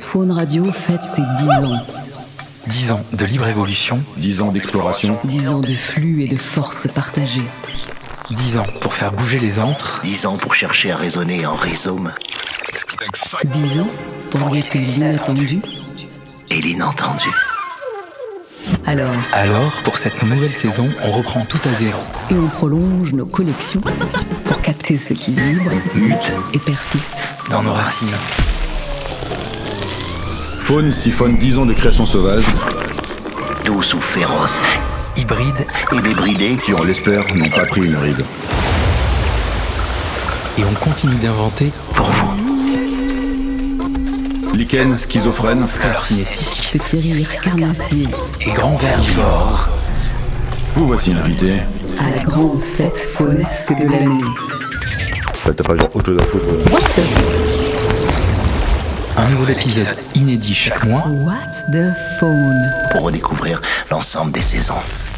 Faune Radio fête ses 10 ans. 10 ans de libre évolution, 10 ans d'exploration, 10 ans de flux et de forces partagées. 10 ans pour faire bouger les antres, 10 ans pour chercher à raisonner en rhizome 10 ans pour guetter l'inattendu. et l'inentendu. Alors, pour cette nouvelle saison, on reprend tout à zéro. et on prolonge nos collections pour capter ce qui vibre, Mute et persiste. Dans nos racines, Faune siphonne 10 ans de création sauvage douce ou féroce hybride, et débridés qui, on l'espère, n'ont pas pris une ride. et on continue d'inventer pour vous. Lichen, schizophrène, fleurs cinétiques Petit rire carnassier et grands herbivores. vous voici invité. à la grande fête faunesque de l'année. T'as pas genre autre chose à foutre What the... Un nouvel épisode inédit chaque mois. What the Faune? Pour redécouvrir l'ensemble des saisons.